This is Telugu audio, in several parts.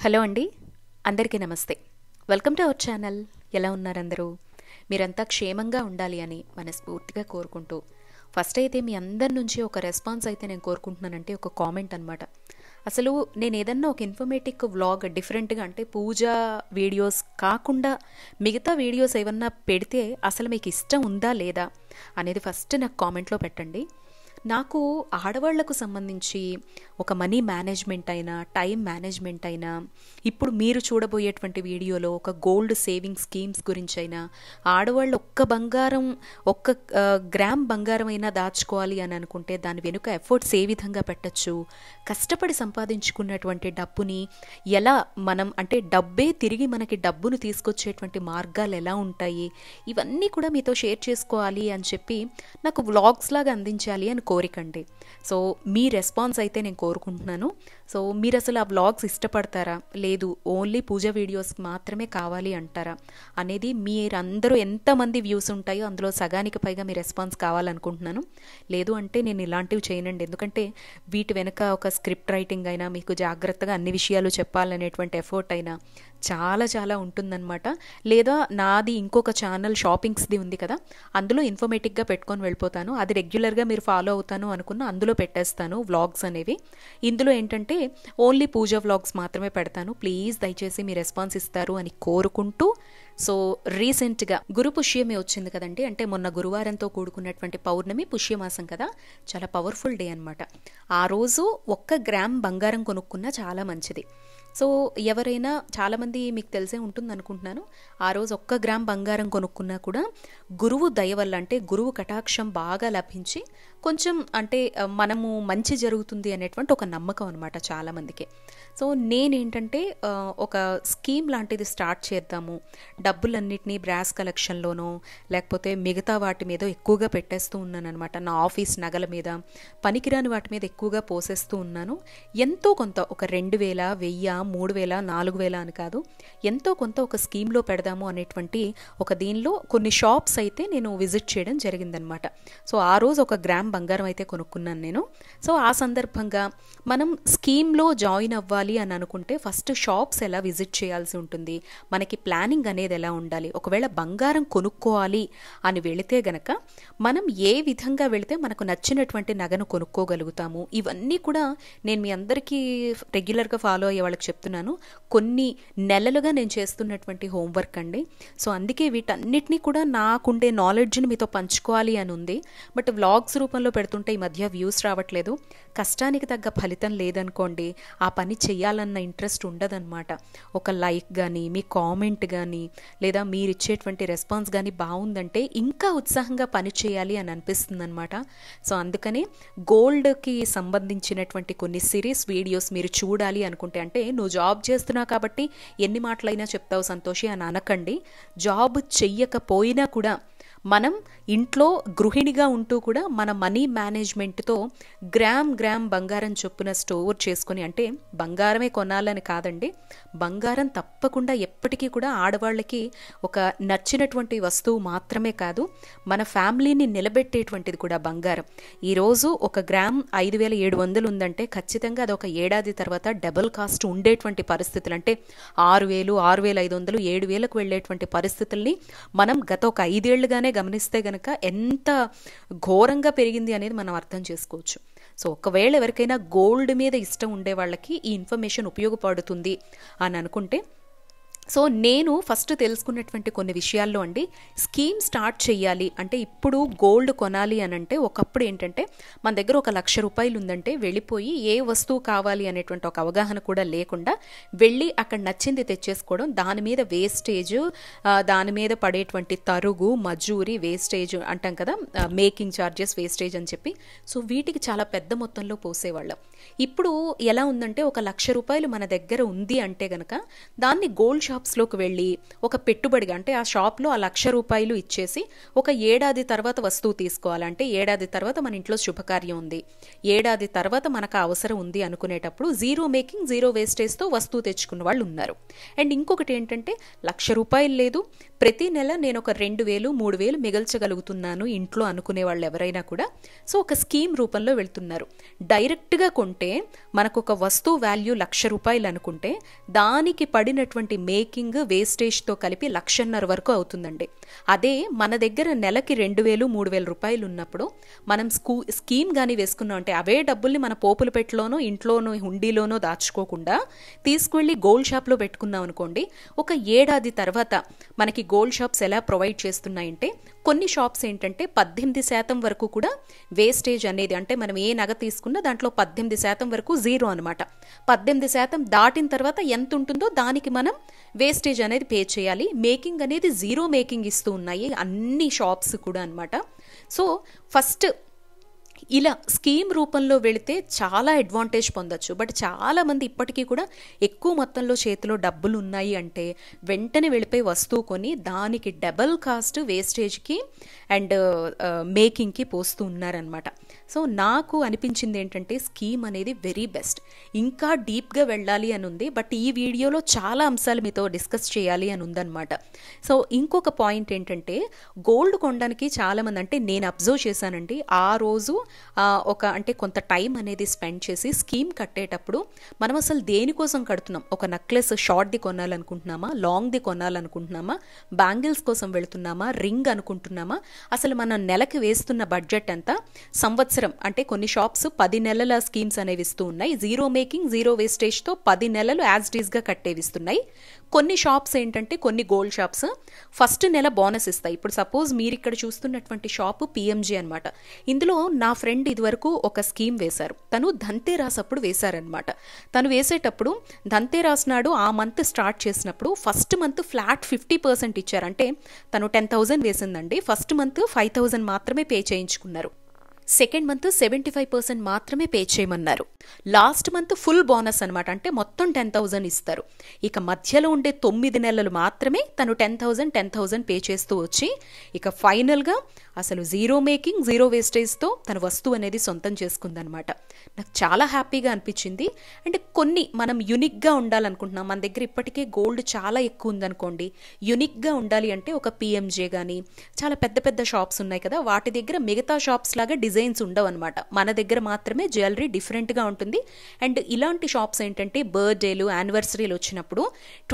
హలో అండి, అందరికీ నమస్తే. Welcome to our channel. ఎలా ఉన్నారు అందరూ? మీరంతా క్షేమంగా ఉండాలి అని మనస్ఫూర్తిగా కోరుకుంటూ, ఫస్ట్ అయితే మీ అందరి నుంచి ఒక రెస్పాన్స్ అయితే నేను కోరుకుంటున్నానంటే ఒక కామెంట్ అనమాట. అసలు నేను ఏదన్నా ఒక ఇన్ఫర్మేటివ్ వ్లాగ్ డిఫరెంట్గా అంటే పూజా వీడియోస్ కాకుండా మిగతా వీడియోస్ ఏమన్నా పెడితే అసలు మీకు ఇష్టం ఉందా లేదా అనేది ఫస్ట్ నాకు కామెంట్లో పెట్టండి. నాకు ఆడవాళ్లకు సంబంధించి ఒక మనీ మేనేజ్మెంట్ అయినా టైం మేనేజ్మెంట్ అయినా ఇప్పుడు మీరు చూడబోయేటువంటి వీడియోలో ఒక గోల్డ్ సేవింగ్ స్కీమ్స్ గురించి అయినా ఆడవాళ్ళు ఒక్క గ్రామ్ బంగారం అయినా దాచుకోవాలి అని అనుకుంటే దాని వెనుక ఎఫర్ట్స్ ఏ విధంగా పెట్టచ్చు, కష్టపడి సంపాదించుకున్నటువంటి డబ్బుని ఎలా మనం అంటే డబ్బే తిరిగి మనకి డబ్బును తీసుకొచ్చేటువంటి మార్గాలు ఎలా ఉంటాయి, ఇవన్నీ కూడా మీతో షేర్ చేసుకోవాలి అని చెప్పి నాకు వ్లాగ్స్ లాగా అందించాలి అని కోరికండి. సో మీ రెస్పాన్స్ అయితే నేను కోరుకుంటున్నాను. సో మీరు అసలు ఆ వ్లాగ్స్ ఇష్టపడతారా, లేదు ఓన్లీ పూజ వీడియోస్ మాత్రమే కావాలి అంటారా అనేది మీరందరూ ఎంతమంది వ్యూస్ ఉంటాయో అందులో సగానికి పైగా మీ రెస్పాన్స్ కావాలనుకుంటున్నాను. లేదు అంటే నేను ఇలాంటివి చేయనండి, ఎందుకంటే వీటి వెనక ఒక స్క్రిప్ట్ రైటింగ్ అయినా మీకు జాగ్రత్తగా అన్ని విషయాలు చెప్పాలనేటువంటి ఎఫర్ట్ అయినా చాలా చాలా ఉంటుందన్నమాట. లేదా నాది ఇంకొక ఛానల్ షాపింగ్స్ది ఉంది కదా, అందులో ఇన్ఫర్మేటివ్గా పెట్టుకొని వెళ్ళిపోతాను. అది రెగ్యులర్గా మీరు ఫాలో అవుతాను అనుకున్న అందులో పెట్టేస్తాను వ్లాగ్స్ అనేవి. ఇందులో ఏంటంటే ఓన్లీ పూజ వ్లాగ్స్ మాత్రమే పెడతాను. ప్లీజ్ దయచేసి మీ రెస్పాన్స్ ఇస్తారు అని కోరుకుంటూ, సో రీసెంట్గా గురు పుష్యమి వచ్చింది కదండి, అంటే మొన్న గురువారంతో కూడుకున్నటువంటి పౌర్ణమి పుష్యమాసం కదా, చాలా పవర్ఫుల్ డే అనమాట. ఆ రోజు 1 గ్రామ్ బంగారం కొనుక్కున్నా చాలా మంచిది. సో ఎవరైనా చాలామంది మీకు తెలిసే ఉంటుంది అనుకుంటున్నాను, ఆ రోజు 1 గ్రామ్ బంగారం కొనుక్కున్నా కూడా గురువు దయ వల్ల అంటే గురువు కటాక్షం బాగా లభించి కొంచెం అంటే మనము మంచి జరుగుతుంది అనేటువంటి ఒక నమ్మకం అనమాట చాలామందికి. సో నేనేంటంటే ఒక స్కీమ్ లాంటిది స్టార్ట్ చేద్దాము, డబ్బులన్నిటినీ బ్రాస్ కలెక్షన్లోనో లేకపోతే మిగతా వాటి మీద ఎక్కువగా పెట్టేస్తూ ఉన్నాను అనమాట. నా ఆఫీస్ నగల మీద పనికిరాని వాటి మీద ఎక్కువగా పోసేస్తూ ఉన్నాను. ఎంతో కొంత ఒక 2000, 1000, 3000, 4000 అని కాదు, ఎంతో కొంత ఒక స్కీమ్లో పెడదాము అనేటువంటి ఒక దీనిలో కొన్ని షాప్స్ అయితే నేను విజిట్ చేయడం జరిగిందనమాట. సో ఆ రోజు 1 గ్రామ్ బంగారం అయితే కొనుక్కున్నాను నేను. సో ఆ సందర్భంగా మనం స్కీమ్లో జాయిన్ అవ్వాలి అని అనుకుంటే ఫస్ట్ షాప్స్ ఎలా విజిట్ చేయాల్సి ఉంటుంది, మనకి ప్లానింగ్ అనేది ఎలా ఉండాలి, ఒకవేళ బంగారం కొనుక్కోవాలి అని వెళితే గనక మనం ఏ విధంగా వెళితే మనకు నచ్చినటువంటి నగను కొనుక్కోగలుగుతాము, ఇవన్నీ కూడా నేను మీ అందరికీ రెగ్యులర్గా ఫాలో అయ్యే వాళ్ళకి చెప్తున్నాను. కొన్ని నెలలుగా నేను చేస్తున్నటువంటి హోంవర్క్ అండి. సో అందుకే వీటన్నిటినీ కూడా నాకుండే నాలెడ్జ్ని మీతో పంచుకోవాలి అని ఉంది. బట్ వ్లాగ్స్ రూపంలో పెడుతుంటే ఈ మధ్య వ్యూస్ రావట్లేదు, కష్టానికి తగ్గ ఫలితం లేదనుకోండి, ఆ పని చేయాలన్న ఇంట్రెస్ట్ ఉండదన్నమాట. ఒక లైక్ కానీ మీ కామెంట్ కానీ లేదా మీరు ఇచ్చేటువంటి రెస్పాన్స్ కానీ బాగుందంటే ఇంకా ఉత్సాహంగా పని చేయాలి అని అనిపిస్తుంది అనమాట. సో అందుకనే గోల్డ్కి సంబంధించినటువంటి కొన్ని సిరీస్ వీడియోస్ మీరు చూడాలి అనుకుంటే, అంటే నువ్వు జాబ్ చేస్తున్నావు కాబట్టి ఎన్ని మాటలైనా చెప్తావు సంతోషి అని అనకండి. జాబ్ చెయ్యకపోయినా కూడా మనం ఇంట్లో గృహిణిగా ఉంటూ కూడా మన మనీ మేనేజ్మెంట్తో గ్రామ్ బంగారం చొప్పున స్టోర్ చేసుకొని, అంటే బంగారమే కొనాలని కాదండి, బంగారం తప్పకుండా ఎప్పటికీ కూడా ఆడవాళ్ళకి ఒక నచ్చినటువంటి వస్తువు మాత్రమే కాదు, మన ఫ్యామిలీని నిలబెట్టేటువంటిది కూడా బంగారం. ఈరోజు 1 గ్రామ్ 5700 ఉందంటే ఖచ్చితంగా అది ఒక ఏడాది తర్వాత డబుల్ కాస్ట్ ఉండేటువంటి పరిస్థితులు, అంటే 6000, 6500, 7000కు వెళ్ళేటువంటి పరిస్థితుల్ని మనం గత ఒక 5 ఏళ్లుగానే గమనిస్తే గనక ఎంత ఘోరంగా పెరిగింది అనేది మనం అర్థం చేసుకోవచ్చు. సో ఒకవేళ ఎవరికైనా గోల్డ్ మీద ఇష్టం ఉండే వాళ్ళకి ఈ ఇన్ఫర్మేషన్ ఉపయోగపడుతుంది అని అనుకుంటే, సో నేను ఫస్ట్ తెలుసుకున్నటువంటి కొన్ని విషయాల్లో అండి, స్కీమ్ స్టార్ట్ చేయాలి అంటే ఇప్పుడు గోల్డ్ కొనాలి అని అంటే ఒకప్పుడు ఏంటంటే మన దగ్గర 1,00,000 రూపాయలు ఉందంటే వెళ్ళిపోయి ఏ వస్తువు కావాలి అనేటువంటి ఒక అవగాహన కూడా లేకుండా వెళ్ళి అక్కడ నచ్చింది తెచ్చేసుకోవడం, దాని మీద వేస్టేజ్, దాని మీద పడేటువంటి తరుగు మజూరి వేస్టేజ్ అంటాం కదా, మేకింగ్ ఛార్జెస్ వేస్టేజ్ అని చెప్పి, సో వీటికి చాలా పెద్ద మొత్తంలో పోసేవాళ్ళం. ఇప్పుడు ఎలా ఉందంటే 1,00,000 రూపాయలు మన దగ్గర ఉంది అంటే గనక దాన్ని గోల్డ్ షాప్స్లోకి వెళ్ళి ఒక పెట్టుబడిగా అంటే ఆ షాప్లో ఆ 1,00,000 రూపాయలు ఇచ్చేసి ఒక ఏడాది తర్వాత వస్తువు తీసుకోవాలంటే ఏడాది తర్వాత మన ఇంట్లో శుభకార్యం ఉంది, ఏడాది తర్వాత మనకు అవసరం ఉంది అనుకునేటప్పుడు జీరో మేకింగ్ జీరో వేస్టేజ్తో వస్తువు తెచ్చుకున్న వాళ్ళు ఉన్నారు. అండ్ ఇంకొకటి ఏంటంటే 1,00,000 రూపాయలు లేదు, ప్రతి నెల నేను ఒక 2,000 3,000 మిగల్చగలుగుతున్నాను ఇంట్లో అనుకునే వాళ్ళు ఎవరైనా కూడా సో ఒక స్కీమ్ రూపంలో వెళ్తున్నారు. డైరెక్ట్గా కొంటే మనకు ఒక వస్తువు వాల్యూ 1,00,000 రూపాయలు అనుకుంటే దానికి పడినటువంటి మేకింగ్ వేస్టేజ్తో కలిపి 1,50,000 వరకు అవుతుందండి. అదే మన దగ్గర నెలకి 2,000 3,000 రూపాయలు ఉన్నప్పుడు మనం స్కీమ్ కానీ వేసుకున్నాం అంటే అవే డబ్బుల్ని మన పోపుల పెట్టలోనో ఇంట్లోనో హుండీలోనో దాచుకోకుండా తీసుకువెళ్ళి గోల్డ్ షాప్లో పెట్టుకున్నాం అనుకోండి, ఒక ఏడాది తర్వాత మనకి గోల్డ్ షాప్స్ ఎలా ప్రొవైడ్ చేస్తున్నాయంటే కొన్ని షాప్స్ ఏంటంటే 18% వరకు కూడా వేస్టేజ్ అనేది అంటే మనం ఏ నగ తీసుకున్నా దాంట్లో 18% వరకు జీరో అనమాట. 18% దాటిన తర్వాత ఎంత ఉంటుందో దానికి మనం వేస్టేజ్ అనేది పే చేయాలి. మేకింగ్ అనేది జీరో మేకింగ్ ఇస్తూ ఉన్నాయి అన్ని షాప్స్ కూడా అనమాట. సో ఫస్ట్ ఇలా స్కీమ్ రూపంలో వెళితే చాలా అడ్వాంటేజ్ పొందొచ్చు. బట్ చాలామంది ఇప్పటికీ కూడా ఎక్కువ మొత్తంలో చేతిలో డబ్బులు ఉన్నాయి అంటే వెంటనే వెళ్ళిపోయి వస్తువు కొని దానికి డబల్ కాస్ట్ వేస్టేజ్కి అండ్ మేకింగ్కి పోస్తూ ఉన్నారనమాట. సో నాకు అనిపించింది ఏంటంటే స్కీమ్ అనేది వెరీ బెస్ట్. ఇంకా డీప్గా వెళ్ళాలి అని ఉంది, బట్ ఈ వీడియోలో చాలా అంశాలు మీతో డిస్కస్ చేయాలి అని ఉందన్నమాట. సో ఇంకొక పాయింట్ ఏంటంటే గోల్డ్ కొనడానికి చాలామంది అంటే నేను అబ్జర్వ్ చేశానండి, ఆ రోజు అంటే కొంత టైం అనేది స్పెండ్ చేసి స్కీమ్ కట్టేటప్పుడు మనం అసలు దేనికోసం కడుతున్నాం, ఒక నెక్లెస్ షార్ట్ది కొనాలనుకుంటున్నామా, లాంగ్ది కొనాలనుకుంటున్నామా, బ్యాంగిల్స్ కోసం వెళుతున్నామా, రింగ్ అనుకుంటున్నామా, అసలు మనం నెలకి వేస్తున్న బడ్జెట్ ఎంత, సంవత్సరం అంటే కొన్ని షాప్స్ 10 నెలల స్కీమ్స్ అనేవి ఇస్తూ ఉన్నాయి, జీరో మేకింగ్ జీరో వేస్టేజ్తో 10 నెలలు యాజ్ డీస్గా కట్టేవిస్తున్నాయి. కొన్ని షాప్స్ ఏంటంటే కొన్ని గోల్డ్ షాప్స్ ఫస్ట్ నెల బోనస్ ఇస్తాయి. ఇప్పుడు సపోజ్ మీరు ఇక్కడ చూస్తున్నటువంటి షాపు పిఎంజీ అనమాట. ఇందులో నా ఫ్రెండ్ ఇదివరకు ఒక స్కీమ్ వేశారు, తను ధన్తేరాస్ అప్పుడు వేశారనమాట. తను వేసేటప్పుడు ధన్తేరాస్ నాడు ఆ మంత్ స్టార్ట్ చేసినప్పుడు ఫస్ట్ మంత్ ఫ్లాట్ 50% ఇచ్చారు. అంటే తను 10,000 వేసిందండి, ఫస్ట్ మంత్ 5,000 మాత్రమే పే చేయించుకున్నారు. సెకండ్ మంత్ 75% మాత్రమే పే చేయమన్నారు. లాస్ట్ మంత్ ఫుల్ బోనస్ అనమాట, అంటే మొత్తం 10,000 ఇస్తారు. ఇక మధ్యలో ఉండే 9 నెలలు మాత్రమే తను 10,000 పే చేస్తూ వచ్చి ఇక ఫైనల్గా అసలు జీరో మేకింగ్ జీరో వేస్టేజ్తో తన వస్తువు అనేది సొంతం చేసుకుందనమాట. నాకు చాలా హ్యాపీగా అనిపించింది. అంటే కొన్ని మనం యునిక్గా ఉండాలనుకుంటున్నాం, మన దగ్గర ఇప్పటికే గోల్డ్ చాలా ఎక్కువ ఉందనుకోండి, యునిక్గా ఉండాలి అంటే ఒక పిఎంజే కానీ చాలా పెద్ద పెద్ద షాప్స్ ఉన్నాయి కదా, వాటి దగ్గర మిగతా షాప్స్ లాగా డిజైన్స్ ఉండవు అనమాట. మన దగ్గర మాత్రమే జ్యువెలరీ డిఫరెంట్గా ఉంటుంది. అండ్ ఇలాంటి షాప్స్ ఏంటంటే బర్త్డేలు యానివర్సరీలు వచ్చినప్పుడు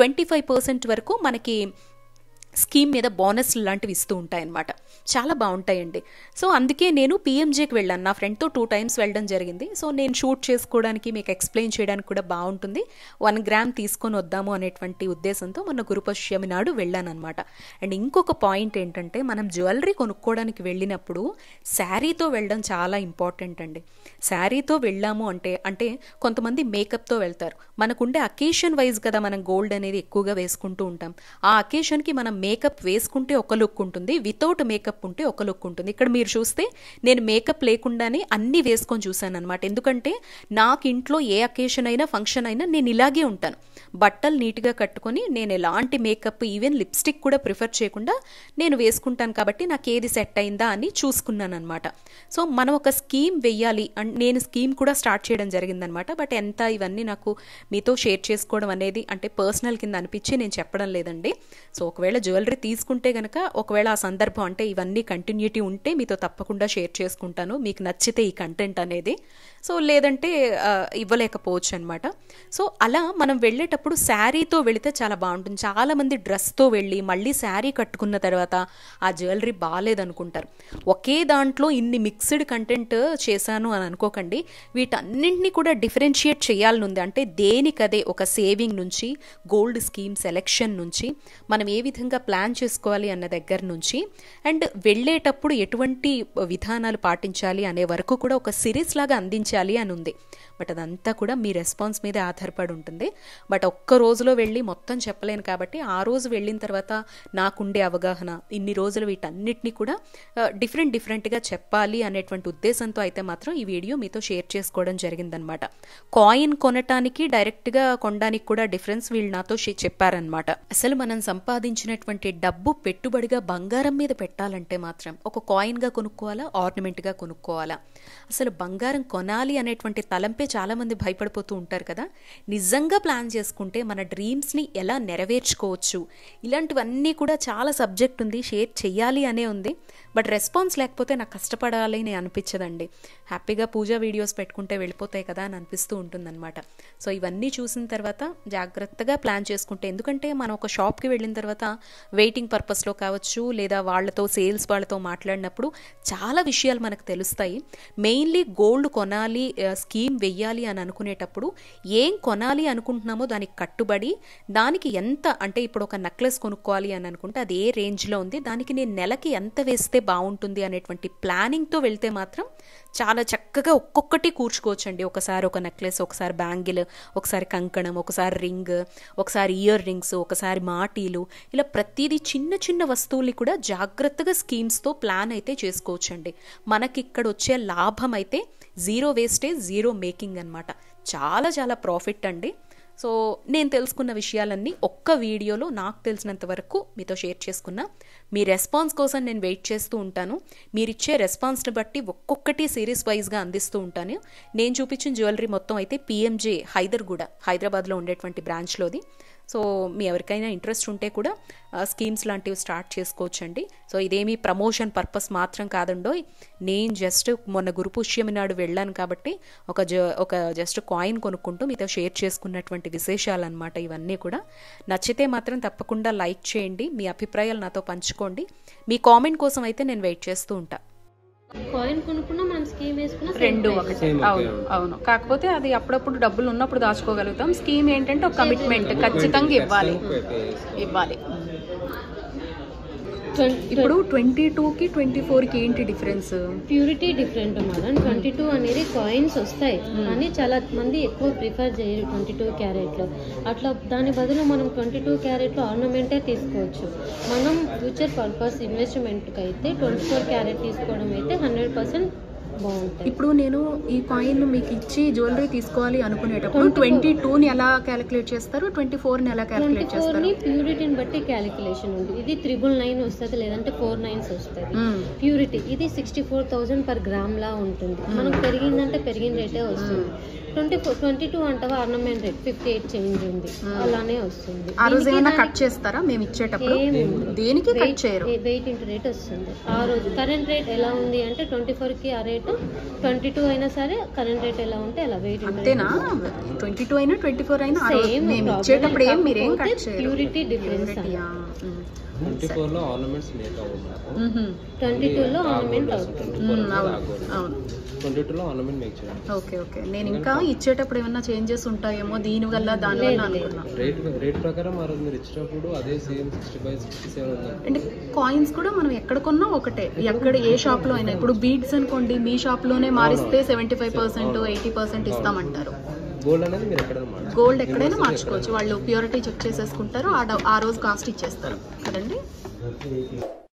25% వరకు మనకి స్కీమ్ మీద బోనస్లు లాంటివి ఇస్తూ ఉంటాయన్నమాట. చాలా బాగుంటాయండి. సో అందుకే నేను పిఎంజేకి వెళ్ళాను, నా ఫ్రెండ్తో 2 times వెళ్ళడం జరిగింది. సో నేను షూట్ చేసుకోవడానికి మీకు ఎక్స్ప్లెయిన్ చేయడానికి కూడా బాగుంటుంది, 1 గ్రామ్ తీసుకొని వద్దాము అనేటువంటి ఉద్దేశంతో మొన్న గురుపౌర్ణమి నాడు వెళ్ళాను అనమాట. అండ్ ఇంకొక పాయింట్ ఏంటంటే మనం జ్యువెలరీ కొనుక్కోవడానికి వెళ్ళినప్పుడు శారీతో వెళ్ళడం చాలా ఇంపార్టెంట్ అండి. శారీతో వెళ్ళాము అంటే కొంతమంది మేకప్తో వెళ్తారు, మనకుండే అకేషన్ వైజ్ కదా మనం గోల్డ్ అనేది ఎక్కువగా వేసుకుంటూ ఉంటాం. ఆ అకేషన్కి మనం మేకప్ వేసుకుంటే ఒక లుక్ ఉంటుంది, వితౌట్ మేకప్ ఉంటే ఒక లుక్ ఉంటుంది. ఇక్కడ మీరు చూస్తే నేను మేకప్ లేకుండానే అన్నీ వేసుకొని చూశాను అనమాట. ఎందుకంటే నాకు ఇంట్లో ఏ అకేషన్ అయినా ఫంక్షన్ అయినా నేను ఇలాగే ఉంటాను, బట్టలు నీట్గా కట్టుకొని నేను ఎలాంటి మేకప్ ఈవెన్ లిప్స్టిక్ కూడా ప్రిఫర్ చేయకుండా నేను వేసుకుంటాను. కాబట్టి నాకు ఏది సెట్ అయిందా అని చూసుకున్నాను అనమాట. సో మనం ఒక స్కీమ్ వెయ్యాలి అండ్ నేను స్కీమ్ కూడా స్టార్ట్ చేయడం జరిగిందనమాట. బట్ ఎంత ఇవన్నీ నాకు మీతో షేర్ చేసుకోవడం అనేది అంటే పర్సనల్ కింద అనిపించి నేను చెప్పడం లేదండి. సో ఒకవేళ జ్యువెలరీ తీసుకుంటే కనుక ఒకవేళ ఆ సందర్భం అంటే ఇవన్నీ కంటిన్యూటీ ఉంటే మీతో తప్పకుండా షేర్ చేసుకుంటాను, మీకు నచ్చితే ఈ కంటెంట్ అనేది. సో లేదంటే ఇవ్వలేకపోవచ్చు అనమాట. సో అలా మనం వెళ్ళేటప్పుడు శారీతో వెళితే చాలా బాగుంటుంది. చాలామంది డ్రెస్తో వెళ్ళి మళ్ళీ శారీ కట్టుకున్న తర్వాత ఆ జ్యువెలరీ బాగాలేదనుకుంటారు. ఒకే దాంట్లో ఇన్ని మిక్స్డ్ కంటెంట్ చేశాను అని అనుకోకండి, వీటన్నింటినీ కూడా డిఫరెన్షియేట్ చేయాలని ఉంది. అంటే దేనికదే ఒక సేవింగ్ నుంచి గోల్డ్ స్కీమ్ సెలెక్షన్ నుంచి మనం ఏ విధంగా ప్లాన్ చేసుకోవాలి అన్న దగ్గర నుంచి అండ్ వెళ్ళేటప్పుడు ఎటువంటి విధానాలు పాటించాలి అనే వరకు కూడా ఒక సిరీస్ లాగా అందించాలి అని ఉంది. బట్ అదంతా కూడా మీ రెస్పాన్స్ మీదే ఆధారపడి ఉంటుంది. బట్ ఒక్క రోజులో వెళ్ళి మొత్తం చెప్పలేను కాబట్టి ఆ రోజు వెళ్ళిన తర్వాత నాకుండే అవగాహన ఇన్ని రోజులు వీటన్నిటిని కూడా డిఫరెంట్గా చెప్పాలి అనేటువంటి ఉద్దేశంతో అయితే మాత్రం ఈ వీడియో మీతో షేర్ చేసుకోవడం జరిగిందనమాట. కాయిన్ కొనటానికి డైరెక్ట్గా కొనడానికి కూడా డిఫరెన్స్ వీళ్ళు నాతో చెప్పారనమాట. అసలు మనం సంపాదించినటువంటి డబ్బు పెట్టుబడిగా బంగారం మీద పెట్టాలంటే మాత్రం ఒక కాయిన్గా కొనుక్కోవాలా, ఆర్నమెంట్గా కొనుక్కోవాలా? అసలు బంగారం కొనాలి అనేటువంటి తలంపే చాలామంది భయపడిపోతూ ఉంటారు కదా. నిజంగా ప్లాన్ చేసుకుంటే మన డ్రీమ్స్ని ఎలా నెరవేర్చుకోవచ్చు, ఇలాంటివన్నీ కూడా చాలా సబ్జెక్ట్ ఉంది, షేర్ చెయ్యాలి అనే ఉంది. బట్ రెస్పాన్స్ లేకపోతే నాకు కష్టపడాలి అని అనిపించదండి. హ్యాపీగా పూజా వీడియోస్ పెట్టుకుంటే వెళ్ళిపోతాయి కదా అని అనిపిస్తూ ఉంటుందన్నమాట. సో ఇవన్నీ చూసిన తర్వాత జాగ్రత్తగా ప్లాన్ చేసుకుంటే, ఎందుకంటే మనం ఒక షాప్కి వెళ్ళిన తర్వాత వెయిటింగ్ పర్పస్లో కావచ్చు లేదా వాళ్ళతో సేల్స్ వాళ్ళతో మాట్లాడినప్పుడు చాలా విషయాలు మనకు తెలుస్తాయి. మెయిన్లీ గోల్డ్ కొనాలి, స్కీమ్ వెయ్యాలి అని అనుకునేటప్పుడు ఏం కొనాలి అనుకుంటున్నామో దానికి కట్టుబడి, దానికి ఎంత అంటే ఇప్పుడు ఒక నెక్లెస్ కొనుక్కోవాలి అని అనుకుంటే అది ఏ రేంజ్లో ఉంది, దానికి నేను నెలకి ఎంత వేస్తే బాగుంటుంది అనేటువంటి ప్లానింగ్తో వెళ్తే మాత్రం చాలా చక్కగా ఒక్కొక్కటి కూర్చుకోవచ్చండి. ఒకసారి ఒక నెక్లెస్, ఒకసారి బ్యాంగిల్, ఒకసారి కంకణం, ఒకసారి రింగ్, ఒకసారి ఇయర్ రింగ్స్, ఒకసారి మాటీలు, ఇలా ప్రతిదీ చిన్న చిన్న వస్తువుల్ని కూడా జాగ్రత్తగా స్కీమ్స్తో ప్లాన్ అయితే చేసుకోవచ్చండి. మనకి ఇక్కడ వచ్చే లాభం అయితే జీరో వేస్టేజ్, జీరో మేకింగ్ అనమాట. చాలా చాలా ప్రాఫిట్ అండి. సో నేను తెలుసుకున్న విషయాలన్నీ ఒక్క వీడియోలో నాకు తెలిసినంత వరకు మీతో షేర్ చేసుకున్నా. మీ రెస్పాన్స్ కోసం నేను వెయిట్ చేస్తూ ఉంటాను. మీరిచ్చే రెస్పాన్స్ని బట్టి ఒక్కొక్కటి సిరీస్ వైజ్గా అందిస్తూ ఉంటాను. నేను చూపించిన జ్యువెలరీ మొత్తం అయితే పిఎంజే హైదరాబాద్లో ఉండేటువంటి బ్రాంచ్లోది. సో మీ ఎవరికైనా ఇంట్రెస్ట్ ఉంటే కూడా స్కీమ్స్ లాంటివి స్టార్ట్ చేసుకోవచ్చండి. సో ఇదేమీ ప్రమోషన్ పర్పస్ మాత్రం కాదండో. నేను జస్ట్ మొన్న గురు పుష్యమి నాడు వెళ్ళాను కాబట్టి ఒక జస్ట్ కాయిన్ కొనుక్కుంటూ మీతో షేర్ చేసుకున్నటువంటి విశేషాలు అనమాట ఇవన్నీ కూడా. నచ్చితే మాత్రం తప్పకుండా లైక్ చేయండి, మీ అభిప్రాయాలు నాతో పంచుకోండి. మీ కామెంట్ కోసం అయితే నేను వెయిట్ చేస్తూ ఉంటా. కాయిన్ కొనుక్కున్నా మనం స్కీమ్ వేసుకున్నా రెండు ఒకటి. అవును, కాకపోతే అది అప్పుడప్పుడు డబ్బులు ఉన్నప్పుడు దాచుకోగలుగుతాం. స్కీమ్ ఏంటంటే ఒక కమిట్మెంట్ ఖచ్చితంగా ఇవ్వాలి. ఇప్పుడు 22కి 24కి ఏంటి డిఫరెన్స్? Purity different madam. 22 అనేది కాయిన్స్ వస్తాయి కానీ చాలా మంది ఎక్కువ ప్రిఫర్ చేయరు 22 క్యారెట్లో. అట్లా దాని బదులు మనం 22 క్యారెట్లో ఆర్నమెంటే తీసుకోవచ్చు. మనం ఫ్యూచర్ పర్పస్ ఇన్వెస్ట్మెంట్కి అయితే 24 క్యారెట్ తీసుకోవడం అయితే 100% బాగుంటుంది. ఇప్పుడు నేను ఈ కాయిన్ మీకు ఇచ్చి జ్యువెలరీ తీసుకోవాలి అనుకునేటప్పుడు 22ని ఎలా క్యాలిక్యులేట్ చేస్తారు, 24ని ఎలా క్యాలిక్యులేట్ చేస్తారు? 24ని ప్యూరిటీని బట్టి క్యాలిక్యులేషన్ ఉంది. ఇది 999 వస్తుంది, లేదంటే 49 వస్తుంది ప్యూరిటీ. ఇది 64,000 per గ్రామ్ లా ఉంటుంది. మనం పెరిగిందంటే పెరిగిన రేటే వస్తుంది. 22 అంటావా ఆర్నమెంట్ రేట్ 58 చేంజ్ ఉంది, అలానే వస్తుంది. ఆ రోజు ఏమైనా కట్ చేస్తారా మేము ఇచ్చేటప్పుడు? దేనికి కట్ చేయరు, వెయిట్ ఇంటూ రేట్ వస్తుంది. ఆ రోజు కరెంట్ రేట్ ఎలా ఉంది అంటే 24కి ఆ రేటు, 22 అయినా సరే కరెంట్ రేట్ ఎలా ఉంటే అలా వెయిట్. అంతేనా? 22 అయినా 24 అయినా మేము ఇచ్చేటప్పుడు ఏం మీరేం కట్ చేయరు. Purity difference. 24లో ఆర్నమెంట్స్ మేక్ అవ్వదు, 22లో ఆర్నమెంట్ అవుతుంది. 22లో ఆర్నమెంట్ మేక్ చేయాలి. Okay okay. నేను ఇంకా ఇచ్చేటప్పుడు ఏమన్నా చేంజెస్ ఉంటాయేమో దీనివల్ల దానివల్ల అనుకున్నా. రేట్ ప్రకారం ఆ రోజు మీరు ఇచ్చినప్పుడు అదే సేమ్ 65, 67 ఉంది. అంటే కాయిన్స్ కూడా మనం ఎక్కడ కొన్నా ఒకటే, ఎక్కడ ఏ షాప్లో అయినా. ఇప్పుడు బీడ్స్ అనుకోండి, మీ షాప్లోనే మారిస్తే 75%, 80% ఇస్తామంటారు. గోల్డ్ అనేది మీరు ఎక్కడైనా గోల్డ్ ఎక్కడైనా మార్చుకోవచ్చు. వాళ్ళు ప్యూరిటీ చెక్ చేసేసుకుంటారు, ఆ రోజు కాస్ట్ ఇచ్చేస్తారు కదండి.